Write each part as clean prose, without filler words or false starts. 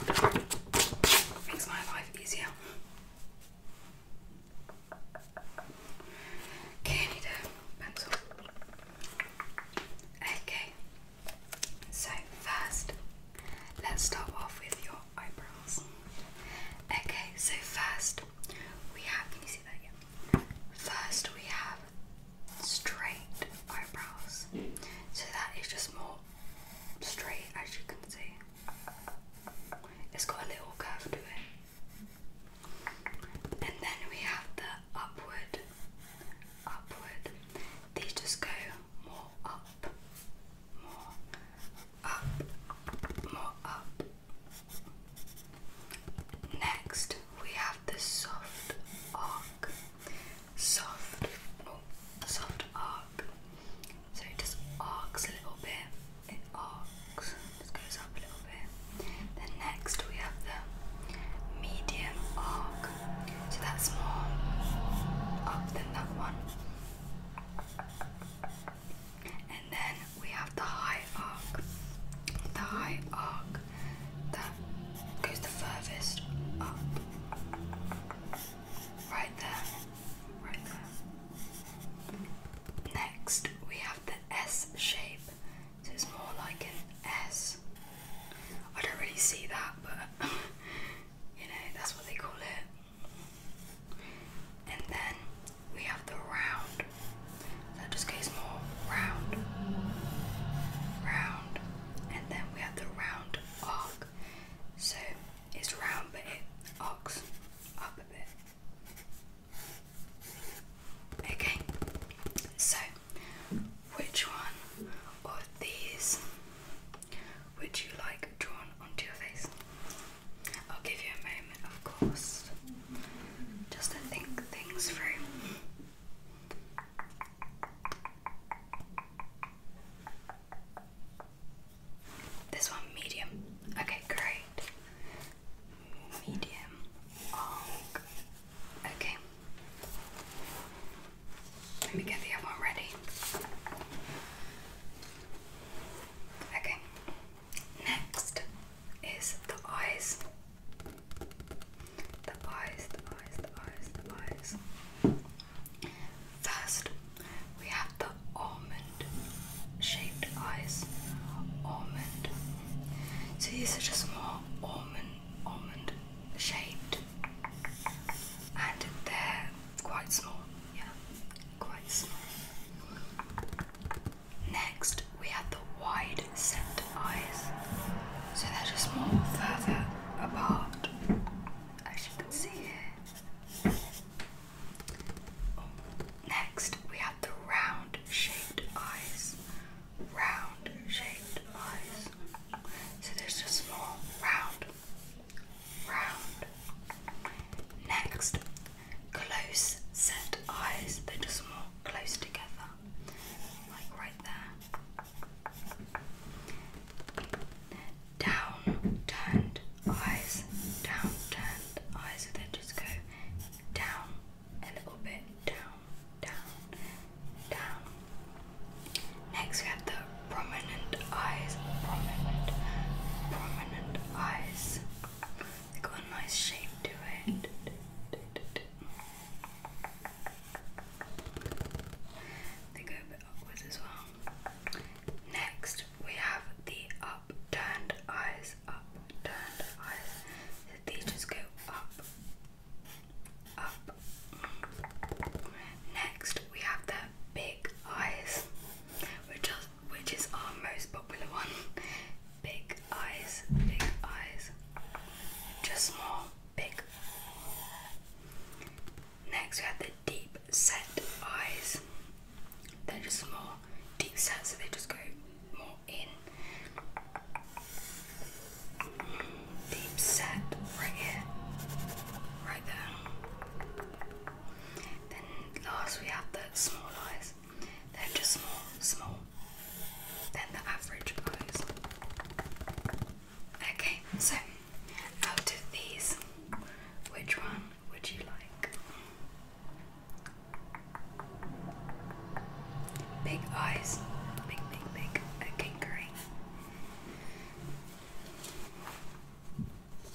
Makes my life easier. Okay, I need a pencil. Okay, so first, let's start off with your eyebrows. Okay, so first we have, can you see that yet? First we have straight eyebrows. So that is just more straight, as you can see. It's got a little curve to it. And then we have the upward. These just go more up, more up, more up. Next, we have the soft arc. Soft arc. So it just arcs a little bit. It arcs, just goes up a little bit. Then next we have the medium arc. So that's more up than that one. And then we have the high arc. The high arc that goes the furthest up. Right there. Right there. Next we have the S shape. So it's more like an S. I don't really see that, but you know, that's what they call it. And then we have the round. That just goes more round. Round. And then we have the round arc. So it's round, but it arcs up a bit. Okay, so which one of these would you like drawn onto your face? I'll give you a moment, of course, just to think things through. This one, medium. Okay, great. Medium arc. Okay. Let me get the other one ready. Okay. Next is the eyes. The eyes. First, we have the almond shaped eyes. Almond. So these are just more almond shaped. And they're quite small. Yeah, quite small. Next, we have the wide set eyes. So they're just more further apart, as you can see here. Next, we have the round shaped eyes. Round shaped eyes. So there's just more round. Next, close set eyes. They're just more close together, like right there. Down turned eyes. So they just go down a little bit. Down. Next we have the prominent eyes. Prominent eyes. They've got a nice shape to it. They go a bit upwards as well. Next we have the upturned eyes. So these just go up. Next we have the big eyes, which is our most popular one. Big eyes. Just more big. Next we have the deep set eyes. They're just more deep set, so they just go more in. Deep set right here. Right there. Then last we have the small eyes. They're just small. Then the average eyes. Okay, so out of these, which one would you like? Big eyes. Big. Okay, great.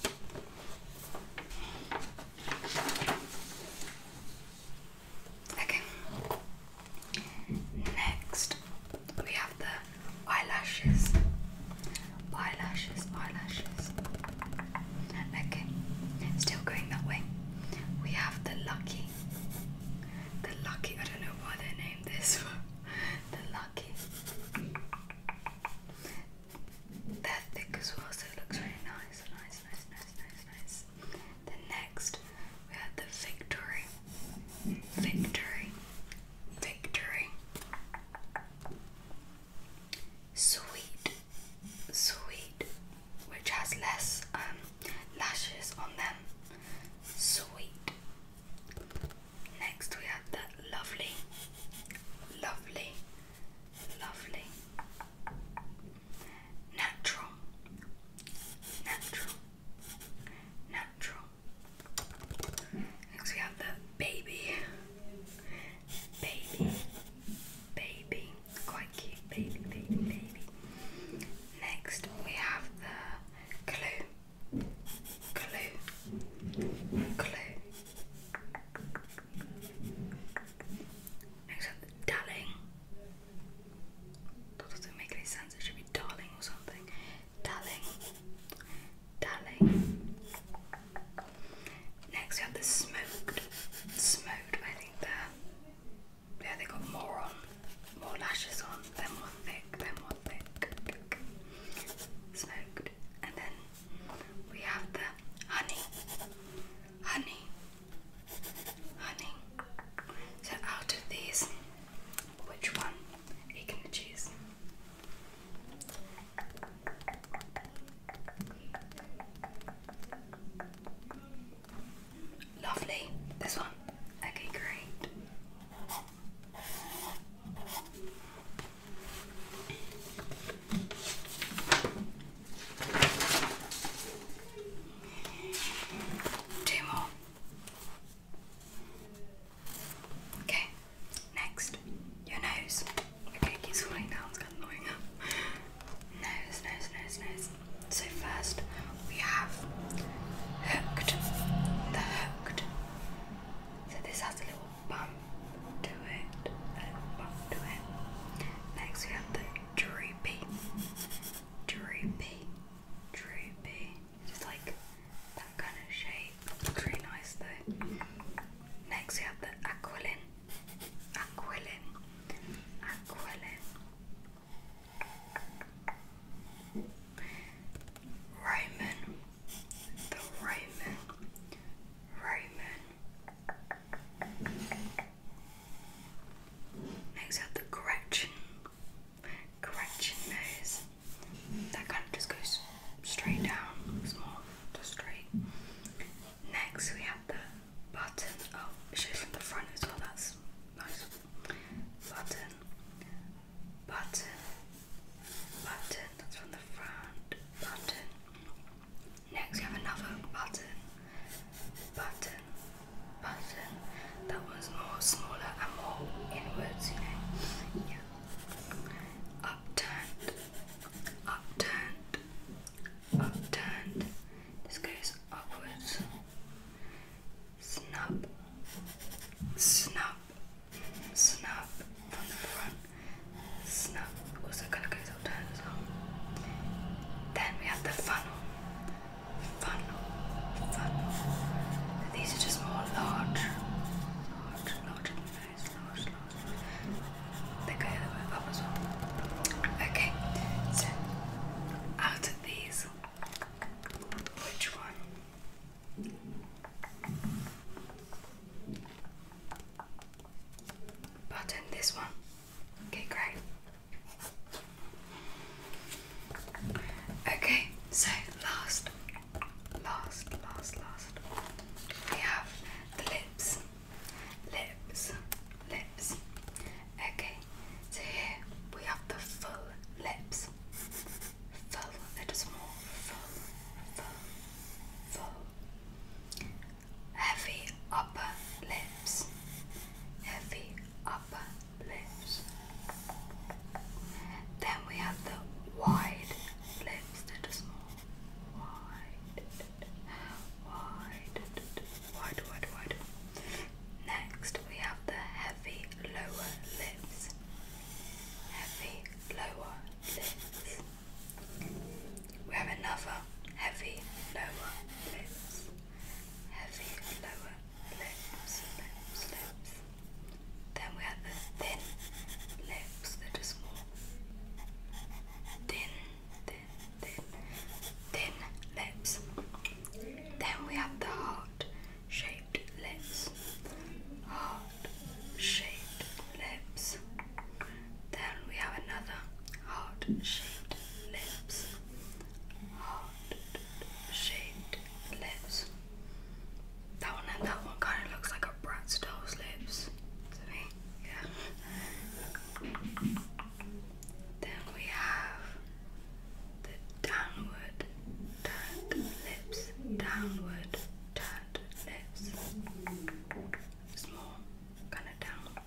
downward turned lips. Small, kind of down.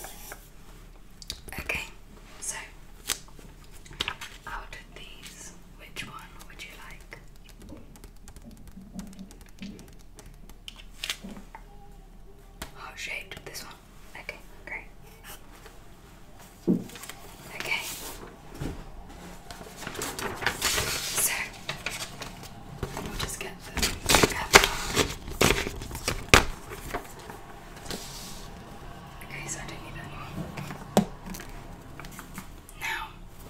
Okay, so out of these, which one would you like? Heart shaped, this one. Okay, great. Okay. So we'll just get them together. Okay, so I don't need that anymore. Now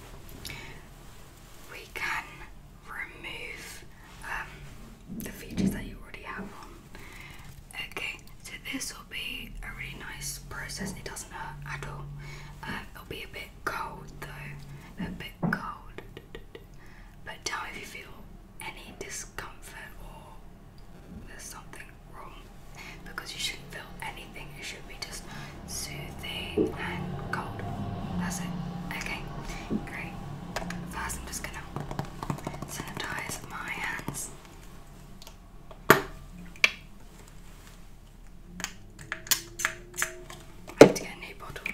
we can remove the features that you already have on. Okay, so this will be a really nice process. It doesn't hurt at all. It'll be a bit cold though, a bit cold. But tell me if you feel any discomfort or there's something wrong, because you shouldn't feel anything. It should be just soothing and cold. That's it. Okay, great. First, I'm just gonna sanitize my hands. I need to get a new bottle.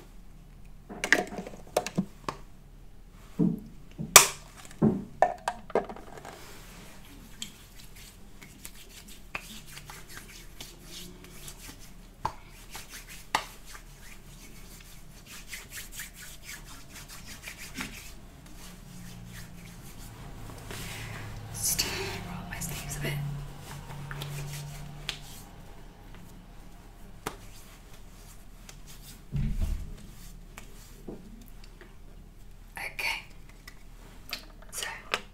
Just roll my sleeves a bit. Okay, so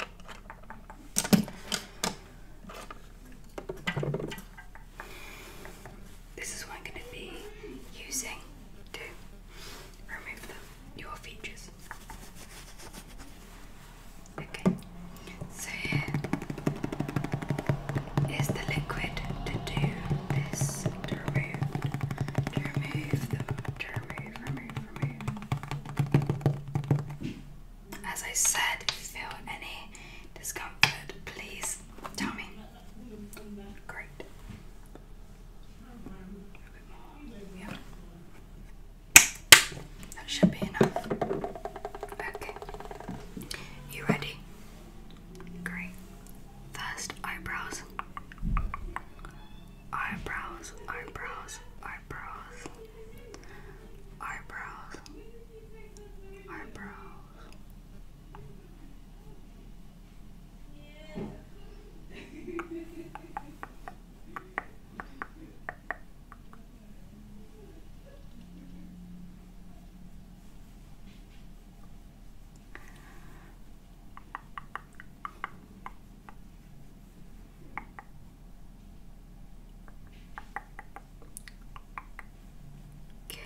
this is what I'm going to be using to remove your features. Okay, so here is the liquid to do this, to remove them, remove. As I said, if you feel any discomfort, please tell me. Great. A bit more. Yeah. That should be enough. Okay. You ready? Great. First, eyebrows. Eyebrows, eyebrows, eyebrows. Eyebrows. Eyebrows. Okay.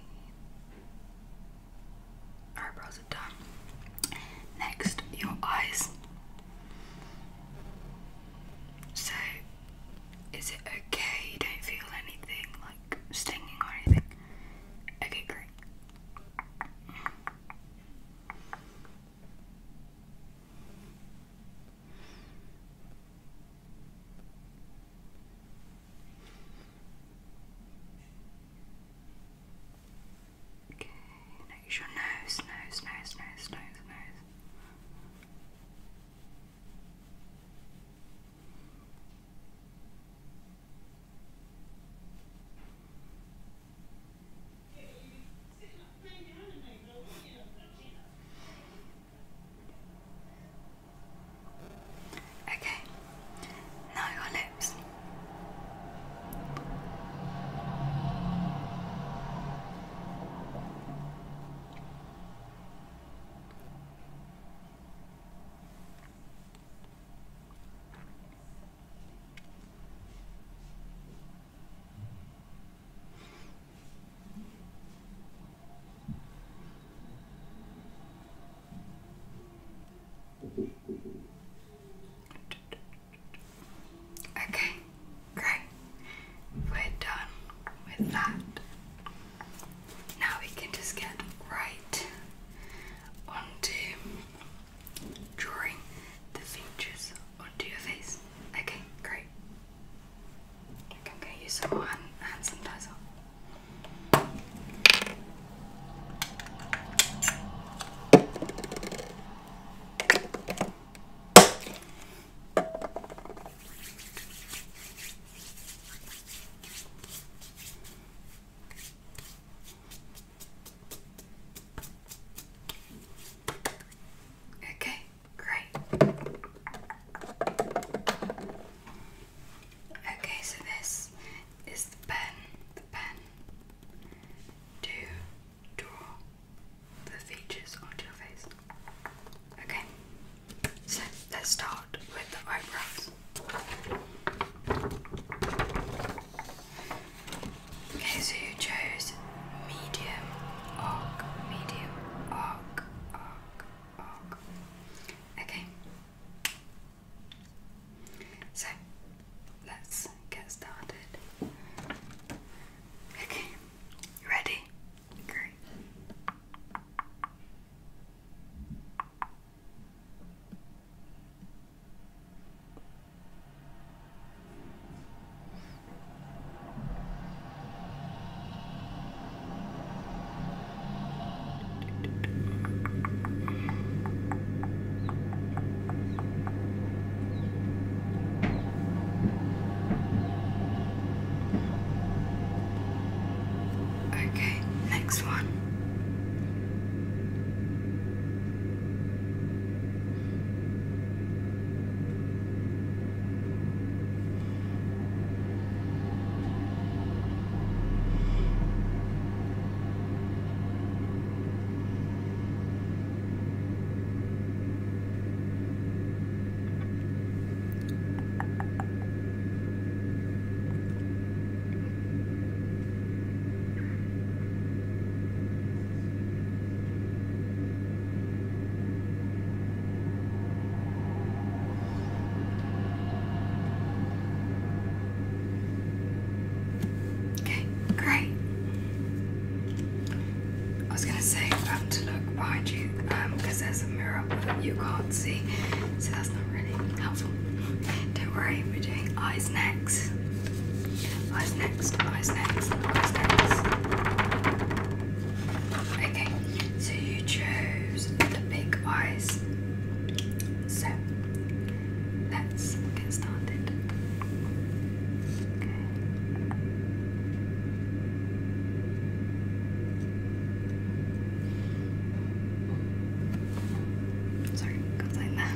Eyebrows are done. Next, your eyes. So, is it okay? You don't feel anything like stinging or anything? Okay, great. Okay, next your nose. was gonna say to look behind you because there's a mirror but you can't see, so that's not really helpful. Don't worry, we're doing eyes next. Eyes next, eyes next, eyes next. Okay, so you chose the big eyes. So let's get started. Okay. Sorry, got something there.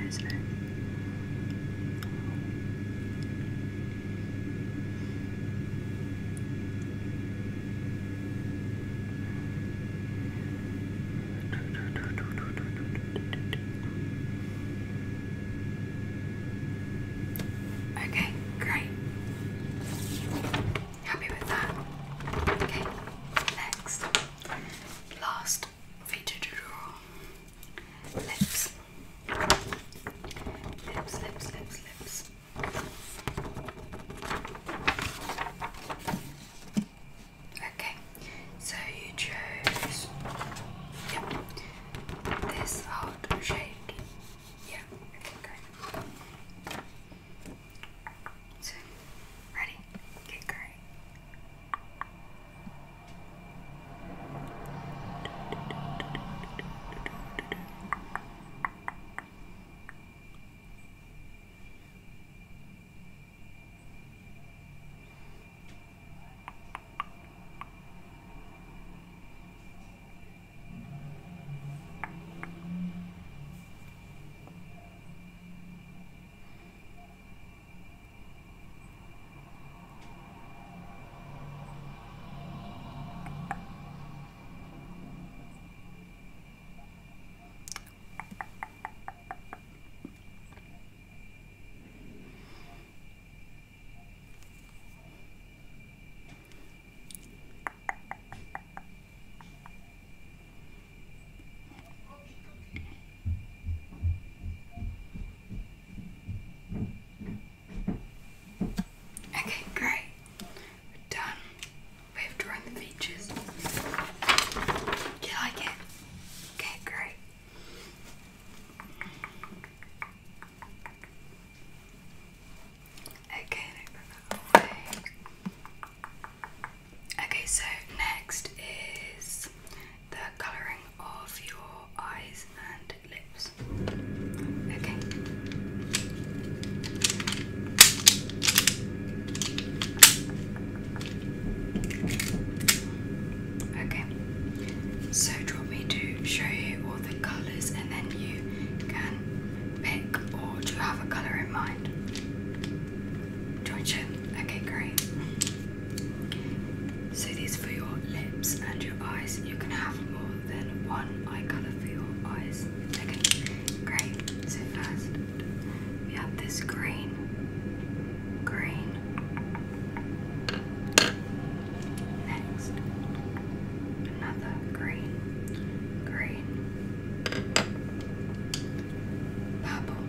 slow. Okay, great. Happy with that? Okay, next. Last feature to draw. Lips. Lips, lips, lips, lips. Okay, so you chose, this heart shape. Yeah, okay, great. So, ready? Okay, great. Okay, great. We're done with drawing the features. Do you like it? Okay, great. Okay, okay, so next is the colouring of your eyes and lips. Okay. Okay, so do you want me to show you all the colours and then you can pick, or do you have a colour in mind? Do you want to show? Okay, great. So these are for your lips and your eyes. You can have more than one eye colour for your eyes. Okay, great. So first we have this green. Next, another green. Purple.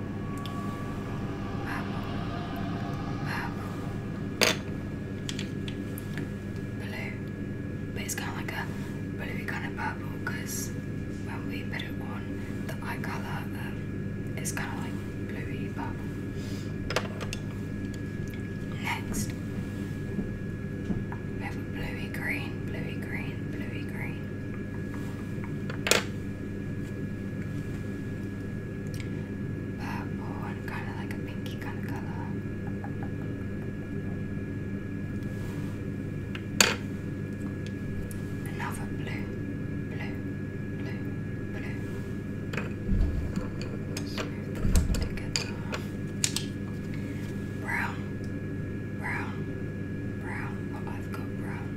Blue. But it's kind of like a bluey kind of purple because when we put it on the eye colour, it's kind of like bluey purple. Next, we have a bluey green. Purple and kind of like a pinky kind of colour. Another blue. Smooth them together. Brown. What I've got, brown.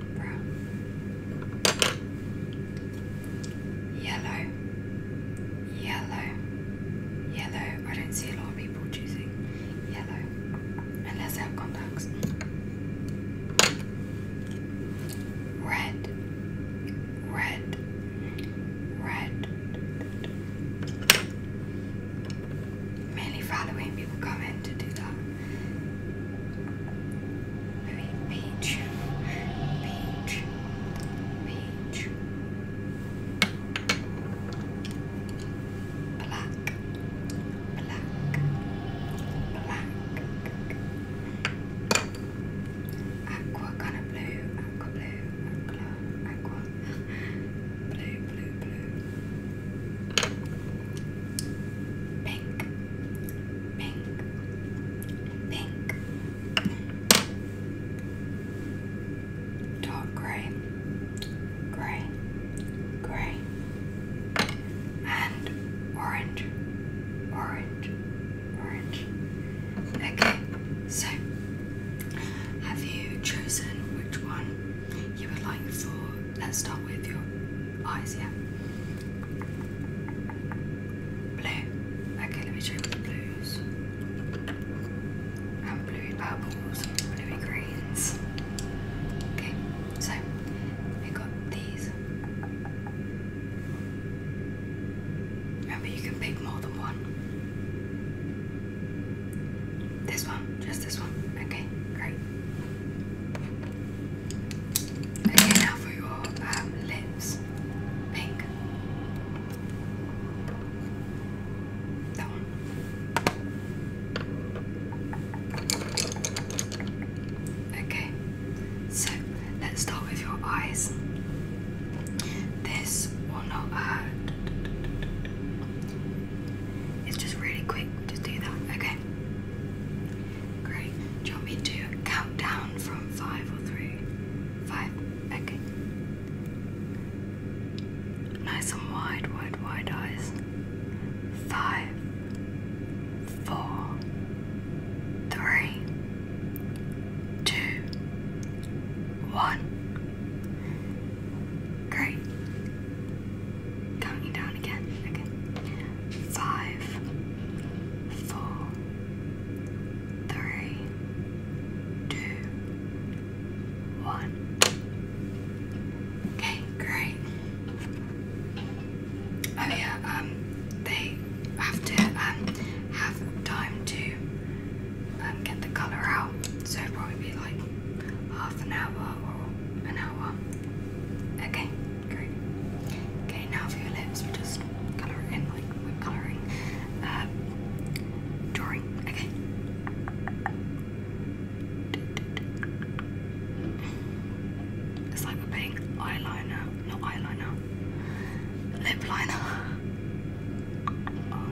Yellow. I don't see a lot of people choosing yellow unless they have contacts. Red. Mainly for Halloween, people come in to do that. Maybe peach. Black. eyes, yeah. Blue. Okay, let me show you the blues. And bluey purples, bluey greens. Okay, so we got these. Remember, you can pick more than one. This one, just this one. Okay, great. Okay, now for your lips. Pink. That one. Okay, so let's start with your eyes. This will not hurt. It's just really quick. Just do that. Okay. Great. Do you want me to count down from 5 or 3? 5. Okay. Nice and wide, wide, wide eyes. 5, 4, 3, 2, 1. Great. Counting down again. Okay. 5, 4, 3, 2, 1. Okay, great. Oh yeah, they have to have time to get the colour out, so it'll probably be like half an hour or an hour. Okay, great. Okay, now for your lips, we just colour it in like we're colouring. Drawing. Okay. It's like we're putting eyeliner, not eyeliner, lip liner on.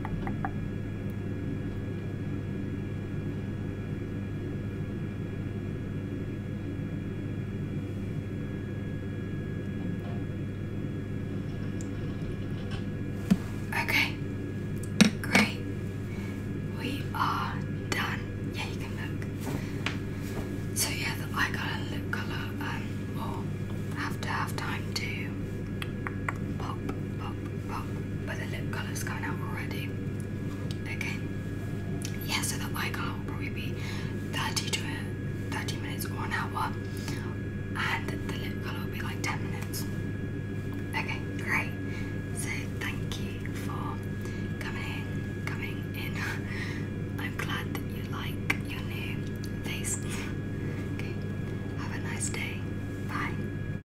Okay, great. We are done. Yeah, you can look. So yeah, the eye colour, lip colour, will have to have time to pop, pop, pop. But the lip colour's coming out already. Okay. Yeah, so the eye colour will probably be 30 minutes or an hour.